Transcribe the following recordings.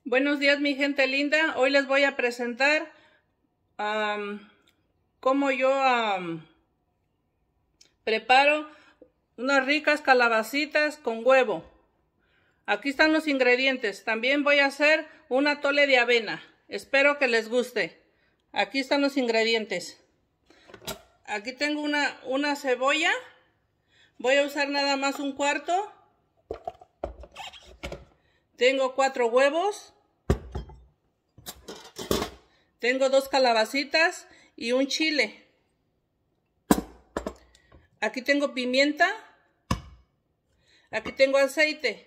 Buenos días, mi gente linda. Hoy les voy a presentar cómo yo preparo unas ricas calabacitas con huevo. Aquí están los ingredientes. También voy a hacer un atole de avena. Espero que les guste. Aquí están los ingredientes. Aquí tengo una cebolla. Voy a usar nada más un cuarto. Tengo 4 huevos. Tengo 2 calabacitas y un chile. Aquí tengo pimienta. Aquí tengo aceite.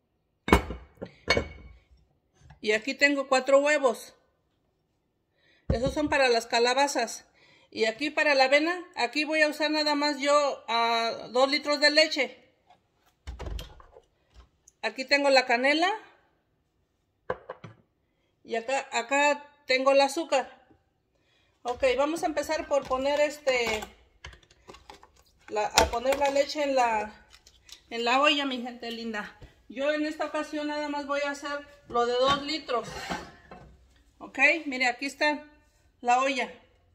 Y aquí tengo 4 huevos. Esos son para las calabazas. Y aquí para la avena, aquí voy a usar nada más yo 2 litros de leche. Aquí tengo la canela. Y acá tengo el azúcar. Ok, vamos a empezar por poner poner la leche en la olla, mi gente linda. Yo en esta ocasión nada más voy a hacer lo de 2 litros. Ok, mire, aquí está la olla.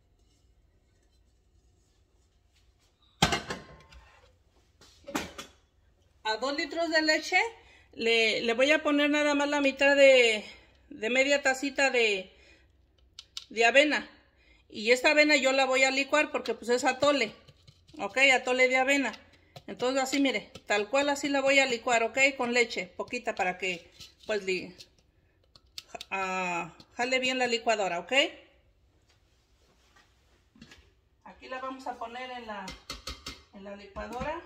A 2 litros de leche le voy a poner nada más la mitad de media tacita de avena. Y esta avena yo la voy a licuar porque pues es atole. Ok, atole de avena. Entonces así, mire, tal cual así la voy a licuar, ok, con leche, poquita para que pues jale bien la licuadora, ok. Aquí la vamos a poner en la licuadora.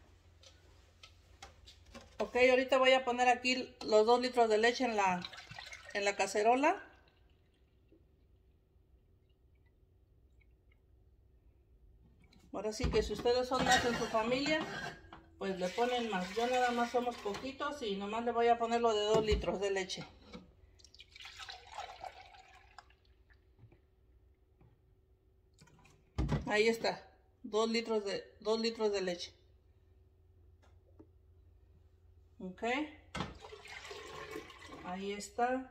Ok, ahorita voy a poner aquí los 2 litros de leche en la cacerola. Ahora sí que si ustedes son más en su familia, pues le ponen más. Yo nada más somos poquitos y nomás le voy a poner lo de 2 litros de leche. Ahí está, 2 litros de leche. Ok, ahí está.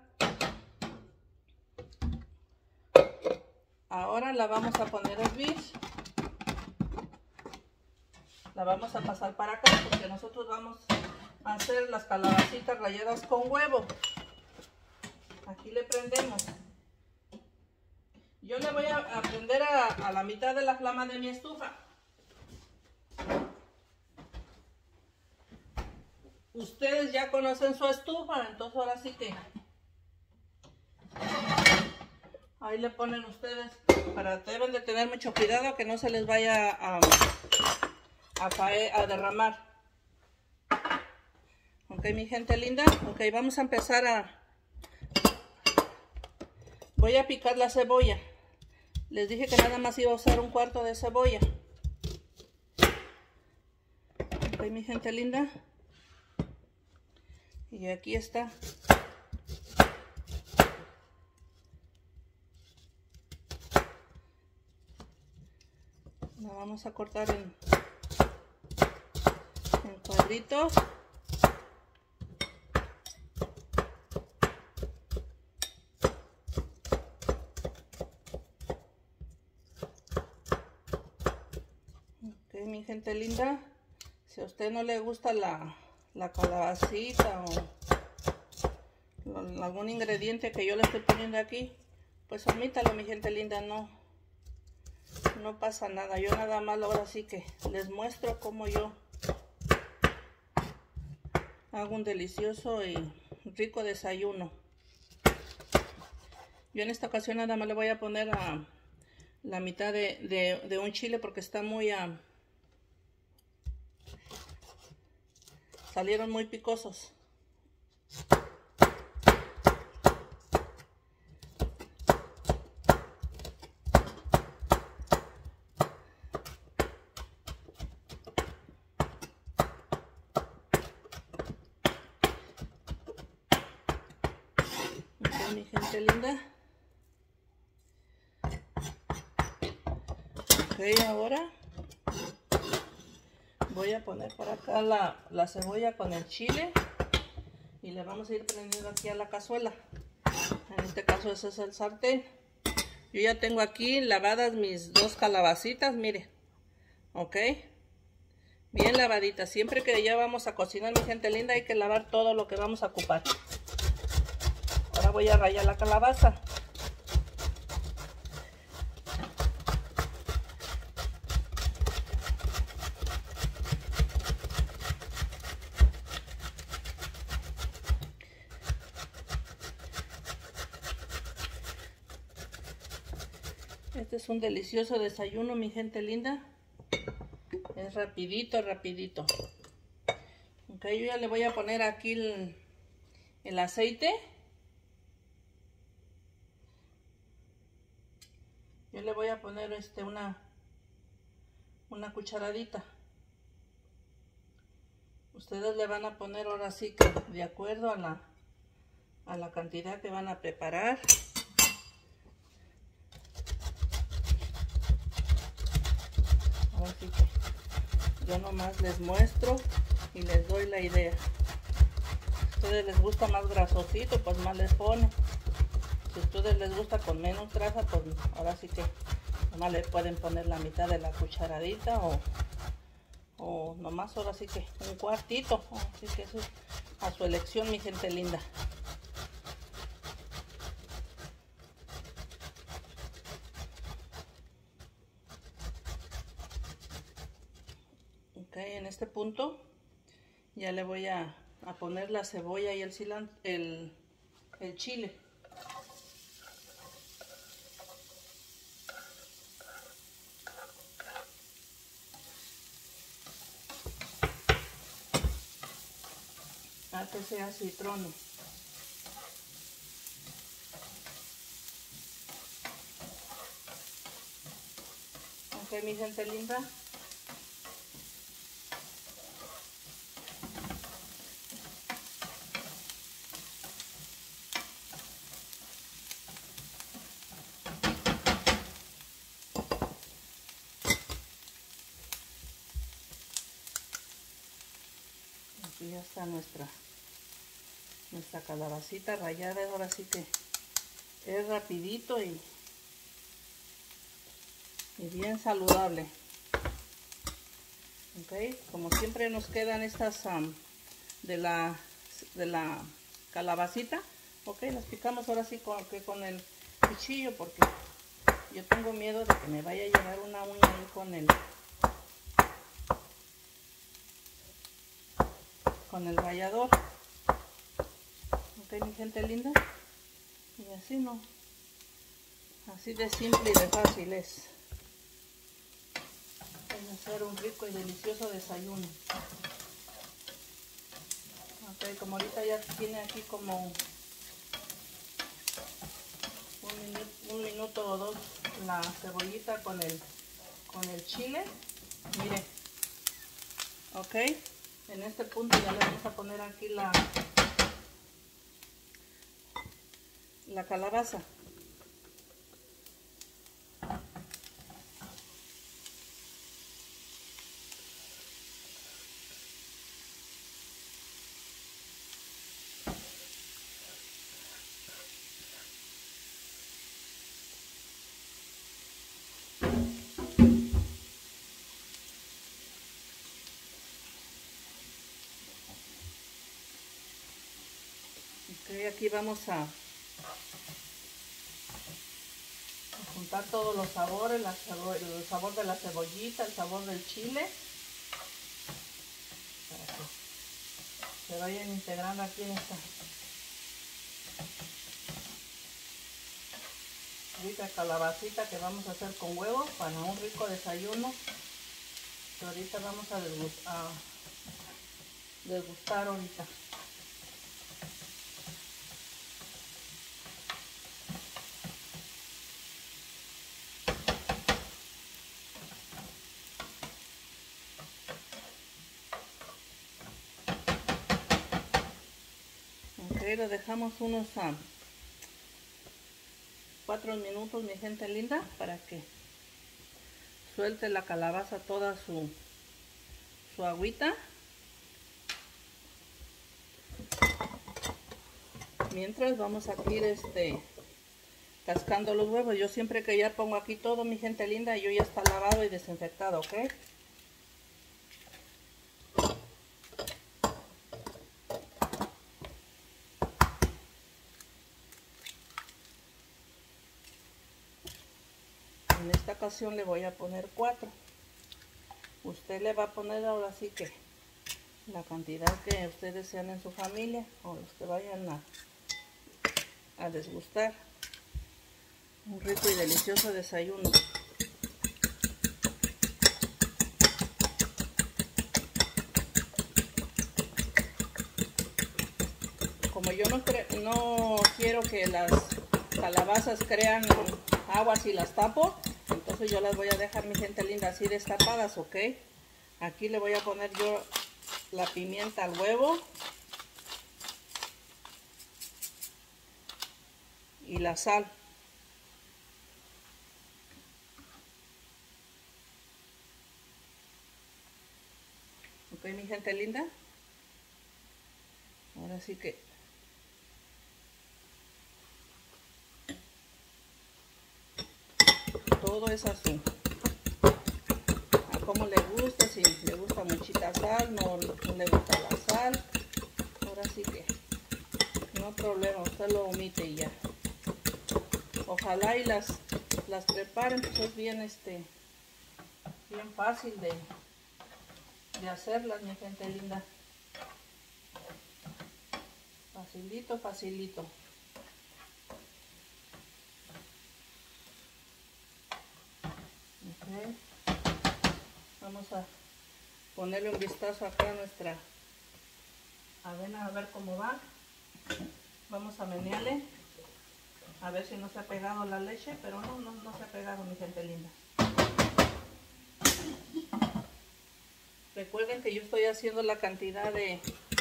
Ahora la vamos a poner a hervir. La vamos a pasar para acá porque nosotros vamos a hacer las calabacitas ralladas con huevo. Aquí le prendemos. Yo le voy a prender a la mitad de la flama de mi estufa. Ustedes ya conocen su estufa, entonces ahora sí que ahí le ponen ustedes, deben de tener mucho cuidado que no se les vaya a derramar. Ok, mi gente linda. Ok, vamos a empezar voy a picar la cebolla. Les dije que nada más iba a usar un cuarto de cebolla. Ok, mi gente linda. Y aquí está. La vamos a cortar en cuadritos. Ok, mi gente linda. Si a usted no le gusta la calabacita o algún ingrediente que yo le estoy poniendo aquí, pues omítalo, mi gente linda. No pasa nada. Yo nada más ahora sí que les muestro cómo yo hago un delicioso y rico desayuno. Yo en esta ocasión nada más le voy a poner la mitad de un chile porque está muy salieron muy picosos. Mi gente linda. Ok, ahora voy a poner por acá la cebolla con el chile y le vamos a ir prendiendo aquí a la cazuela. En este caso ese es el sartén. Yo ya tengo aquí lavadas mis 2 calabacitas, mire. Ok. Bien lavaditas. Siempre que ya vamos a cocinar, mi gente linda, hay que lavar todo lo que vamos a ocupar. Ahora voy a rallar la calabaza. Este es un delicioso desayuno, mi gente linda. Es rapidito, rapidito. Ok, yo ya le voy a poner aquí el aceite. Yo le voy a poner una cucharadita. Ustedes le van a poner ahora sí que de acuerdo a la cantidad que van a preparar. Ahora sí que yo nomás les muestro y les doy la idea. Si a ustedes les gusta más grasosito, pues más les pone. Si a ustedes les gusta con menos grasa, pues ahora sí que nomás le pueden poner la mitad de la cucharadita o nomás ahora sí que un cuartito. Así que eso es a su elección, mi gente linda. Ok, en este punto ya le voy a poner la cebolla y el cilantro, el chile. A que sea citrón. Ok, mi gente linda. Aquí ya está nuestra calabacita rallada. Ahora sí que es rapidito y bien saludable. Ok, como siempre nos quedan estas de la calabacita. Ok, las picamos ahora sí con el cuchillo, porque yo tengo miedo de que me vaya a llegar una uña ahí con el rallador. Ok, mi gente linda. Y así no. Así de simple y de fácil es hacer un rico y delicioso desayuno. Ok, como ahorita ya tiene aquí como un minuto o dos la cebollita con el chile. Mire. Ok, en este punto ya le vamos a poner aquí la calabaza. Ok, aquí vamos a juntar todos los sabores, el sabor de la cebollita, el sabor del chile, para que se vayan integrando aquí en esta rica calabacita que vamos a hacer con huevo para un rico desayuno que ahorita vamos a degustar ahorita. Ok, lo dejamos unos 4 minutos, mi gente linda, para que suelte la calabaza toda su agüita. Mientras vamos a ir cascando los huevos. Yo siempre que ya pongo aquí todo, mi gente linda, yo ya está lavado y desinfectado, ¿ok? En esta ocasión le voy a poner 4. Usted le va a poner ahora sí que la cantidad que ustedes sean en su familia o los que vayan a desgustar. Un rico y delicioso desayuno. Como yo no quiero que las calabazas crean aguas y las tapo, entonces yo las voy a dejar, mi gente linda, así destapadas, ¿ok? Aquí le voy a poner yo la pimienta al huevo y la sal. Ok, mi gente linda. Ahora sí que todo es azul. A como le gusta, si le gusta muchita sal, no le gusta la sal. Ahora sí que no problema, usted lo omite y ya. Ojalá y las preparen, pues es bien bien fácil de hacerlas, mi gente linda. Facilito, facilito. Okay. Vamos a ponerle un vistazo acá a nuestra avena a ver cómo va. Vamos a menearle a ver si no se ha pegado la leche, pero no se ha pegado, mi gente linda. Recuerden que yo estoy haciendo la cantidad de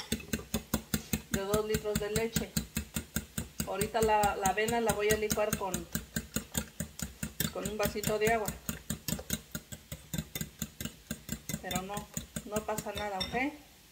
2 litros de leche. Ahorita la avena la voy a licuar con un vasito de agua, pero no pasa nada, ¿ok?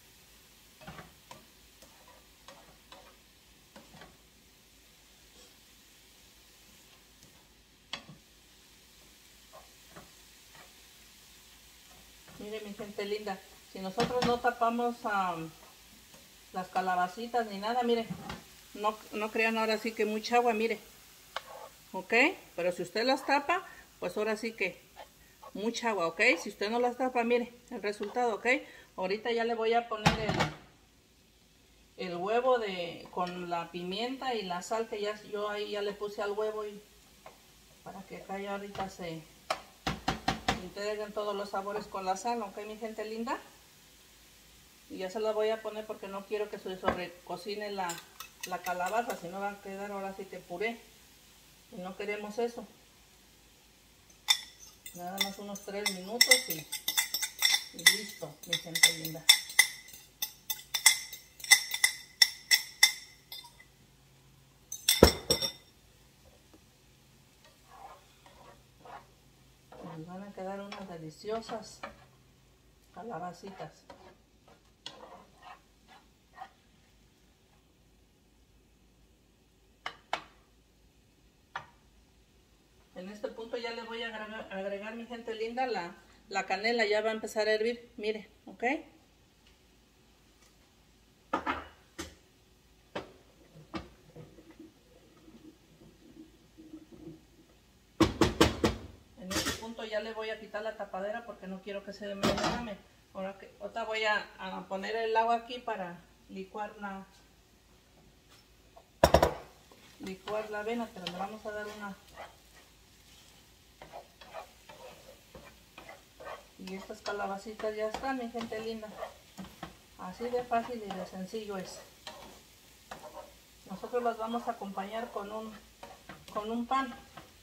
Mire, mi gente linda, si nosotros no tapamos las calabacitas ni nada, mire, no crean ahora sí que mucha agua, mire, ok, pero si usted las tapa, pues ahora sí que mucha agua, ok. Si usted no las tapa, mire el resultado, ok. Ahorita ya le voy a poner el huevo con la pimienta y la sal que yo ahí ya le puse al huevo, y para que acá ya ahorita se integren todos los sabores con la sal, ok, mi gente linda. Y ya se la voy a poner porque no quiero que se sobrecocine la calabaza, si no va a quedar ahora sí que puré, y no queremos eso. Nada más unos 3 minutos y listo, mi gente linda. Nos van a quedar unas deliciosas calabacitas. En este punto ya le voy a agregar, mi gente linda, la canela. Ya va a empezar a hervir, mire, ok. En este punto ya le voy a quitar la tapadera porque no quiero que se me derrame. Ahora voy a poner el agua aquí para licuar la avena, pero le vamos a dar una. Y estas calabacitas ya están, mi gente linda. Así de fácil y de sencillo es. Nosotros las vamos a acompañar con un pan.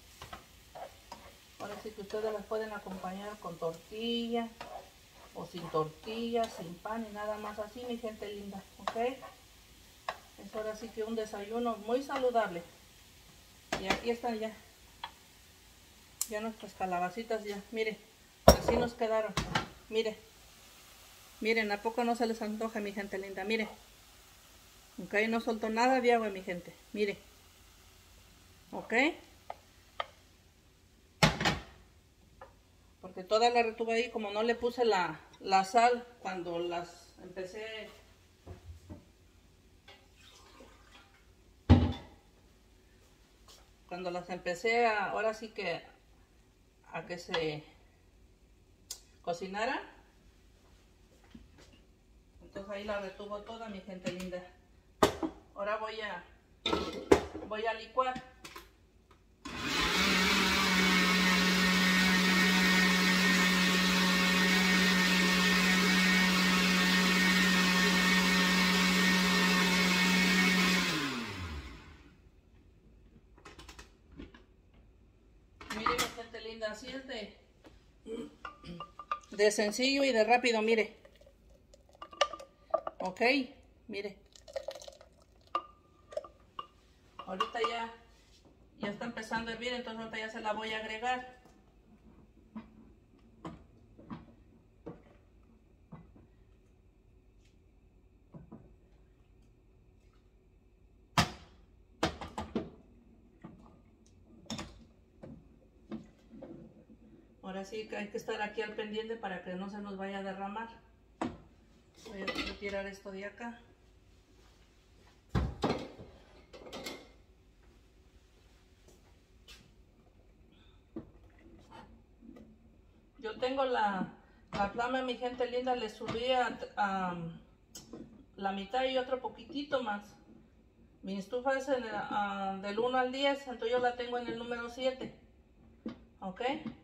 Ahora sí que ustedes las pueden acompañar con tortilla o sin tortilla, sin pan y nada más así, mi gente linda, ¿ok? Es ahora sí que un desayuno muy saludable. Y aquí están ya nuestras calabacitas, ya, miren, así nos quedaron. Miren, ¿a poco no se les antoja, mi gente linda? Miren, Ok, no soltó nada de agua, mi gente. Mire. Ok. Porque toda la retuve ahí, como no le puse la sal cuando las empecé. Cuando las empecé ahora sí que a que se cocinara. Entonces ahí la retuvo toda, mi gente linda. Ahora voy a licuar. Mire, mi gente linda, así es de sencillo y de rápido, mire. Ok, mire. Ahorita ya está empezando a hervir, entonces ahorita ya se la voy a agregar. Ahora sí que hay que estar aquí al pendiente para que no se nos vaya a derramar. Voy a retirar esto de acá. Yo tengo la flama, mi gente linda, le subí a la mitad y otro poquitito más. Mi estufa es del 1 al 10, entonces yo la tengo en el número 7. ¿Ok?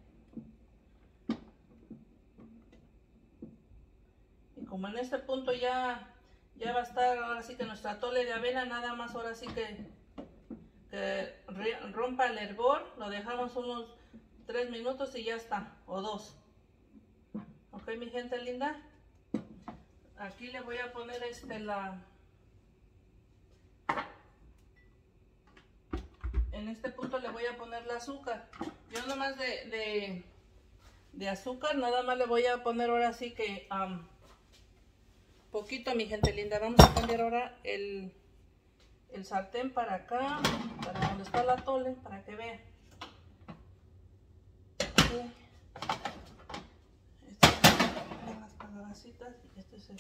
Y como en este punto ya va a estar ahora sí que nuestra atole de avena, nada más ahora sí que rompa el hervor, lo dejamos unos 3 minutos y ya está, o 2. Ok, mi gente linda. Aquí le voy a poner en este punto le voy a poner el azúcar. Yo nomás de azúcar, nada más le voy a poner ahora sí que poquito, mi gente linda. Vamos a cambiar ahora el sartén para acá, para donde está el atole, para que vean. Estas son las calabacitas y este es el...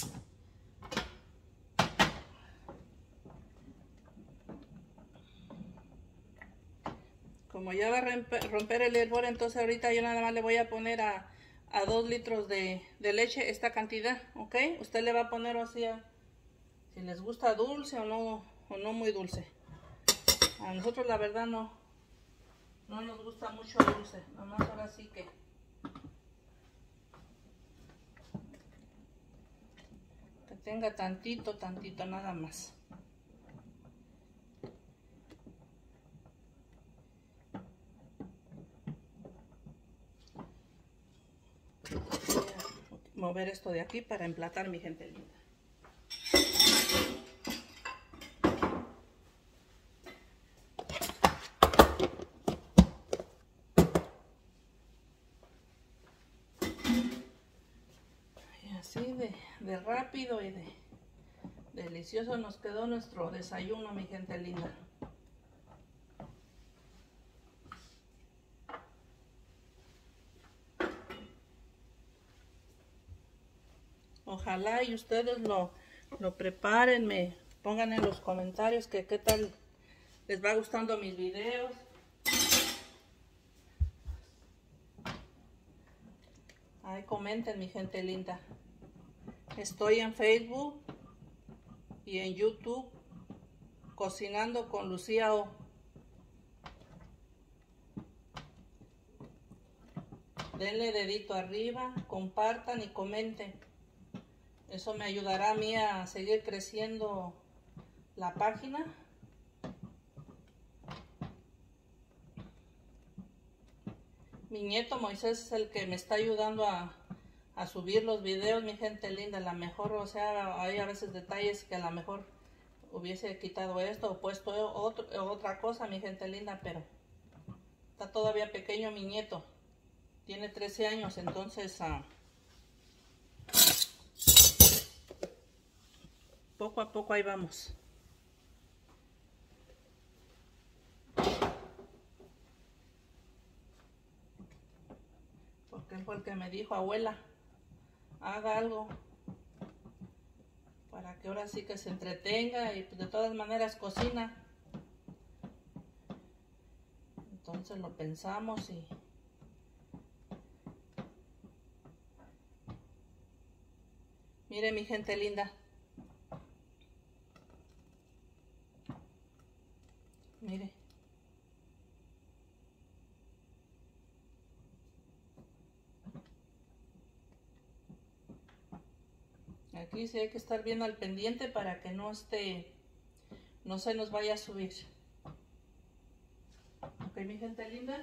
Como ya va a romper el hervor, entonces ahorita yo nada más le voy a poner a 2 litros de leche esta cantidad, ¿ok? Usted le va a poner así si les gusta dulce o no muy dulce. A nosotros la verdad no nos gusta mucho dulce, nomás ahora sí que tenga tantito nada más. Voy a mover esto de aquí para emplatar, mi gente linda. Y así de rápido y de delicioso nos quedó nuestro desayuno, mi gente linda. Ojalá y ustedes lo preparen, me pongan en los comentarios que qué tal les va gustando mis videos. Ay, comenten, mi gente linda. Estoy en Facebook y en YouTube, Cocinando con Lucía O. Denle dedito arriba, compartan y comenten. Eso me ayudará a mí a seguir creciendo la página. Mi nieto Moisés es el que me está ayudando a subir los videos, mi gente linda. A lo mejor, o sea, hay a veces detalles que a lo mejor hubiese quitado esto o puesto otra cosa, mi gente linda, pero está todavía pequeño mi nieto. Tiene 13 años, entonces poco a poco ahí vamos. Porque él fue el que me dijo, abuela, haga algo para que ahora sí que se entretenga y pues de todas maneras cocina. Entonces lo pensamos y mire mi gente linda. Mire. Aquí sí hay que estar bien al pendiente para que no se nos vaya a subir. Ok, mi gente linda.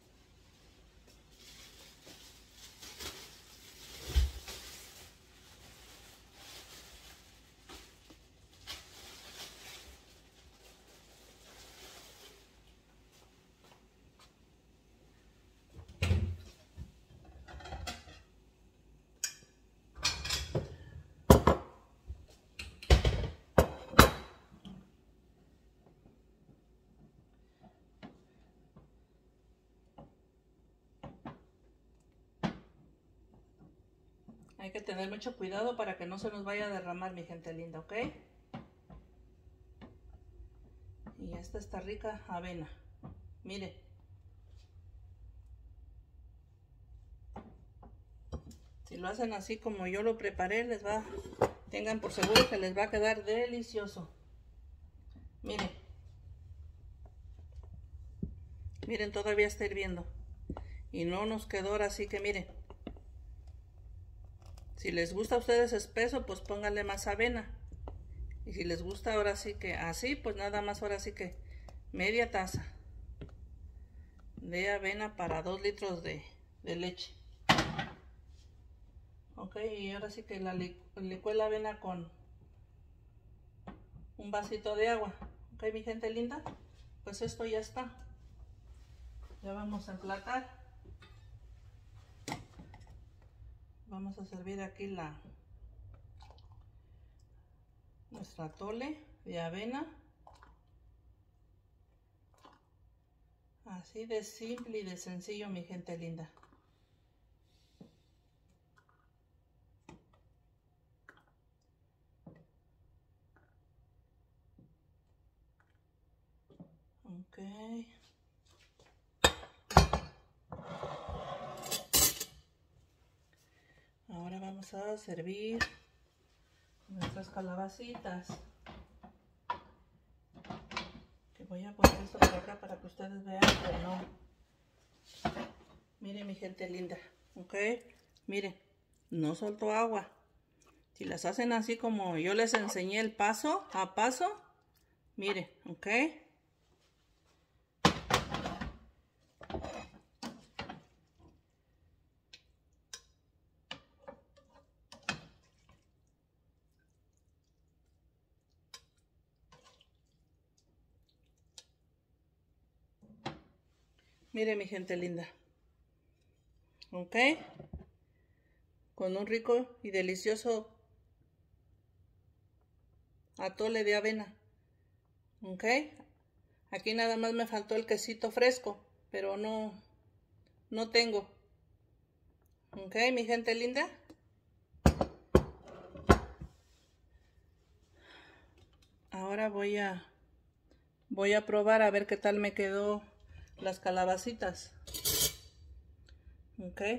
Hay que tener mucho cuidado para que no se nos vaya a derramar, mi gente linda, ¿ok? Y esta está rica avena. Mire. Si lo hacen así como yo lo preparé, tengan por seguro que les va a quedar delicioso. Mire. Miren, todavía está hirviendo. Y no nos quedó ahora, así que miren. Si les gusta a ustedes espeso, pues pónganle más avena. Y si les gusta ahora sí que así, pues nada más ahora sí que media taza de avena para 2 litros de leche. Ok, y ahora sí que licué la avena con un vasito de agua. Ok, mi gente linda, pues esto ya está. Ya vamos a emplatar. Vamos a servir aquí nuestro atole de avena. Así de simple y de sencillo, mi gente linda. Ok. Ahora vamos a servir nuestras calabacitas. Que voy a poner esto por acá para que ustedes vean que no. Miren mi gente linda, ok. Miren, no soltó agua. Si las hacen así como yo les enseñé el paso a paso, miren, ok. Mire mi gente linda. Ok. Con un rico y delicioso atole de avena. Ok. Aquí nada más me faltó el quesito fresco, pero no tengo. Ok, mi gente linda. Ahora voy a probar a ver qué tal me quedó las calabacitas. Ok.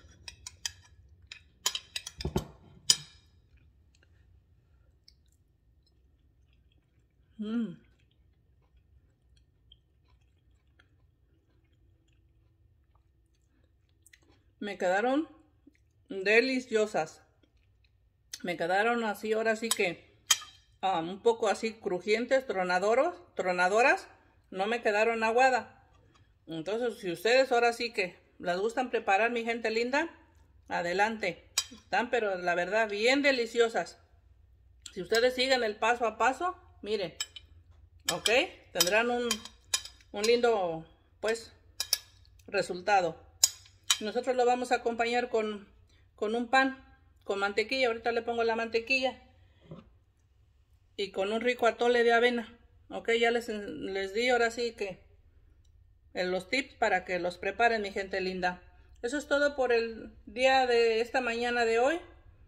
Me quedaron deliciosas. Me quedaron así, ahora sí que un poco así crujientes, tronadoras. No me quedaron aguadas. Entonces, si ustedes ahora sí que las gustan preparar, mi gente linda, adelante. Están, pero la verdad, bien deliciosas. Si ustedes siguen el paso a paso, miren, ok, tendrán un lindo, pues, resultado. Nosotros lo vamos a acompañar con un pan, con mantequilla. Ahorita le pongo la mantequilla. y con un rico atole de avena. Ok, ya les di ahora sí que los tips para que los preparen, mi gente linda. Eso es todo por el día de esta mañana de hoy.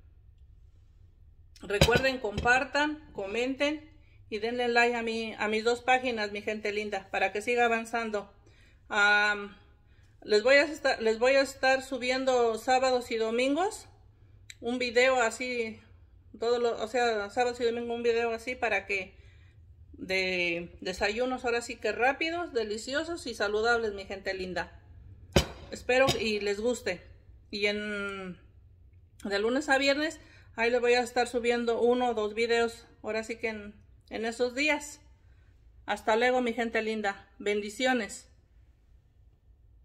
Recuerden, compartan, comenten y denle like a mis dos páginas, mi gente linda, para que siga avanzando. Les voy a estar subiendo sábados y domingos un video así, sábados y domingos un video así para que de desayunos ahora sí que rápidos, deliciosos y saludables, mi gente linda. Espero y les guste. Y de lunes a viernes ahí les voy a estar subiendo 1 o 2 videos ahora sí que en esos días. Hasta luego, mi gente linda. Bendiciones.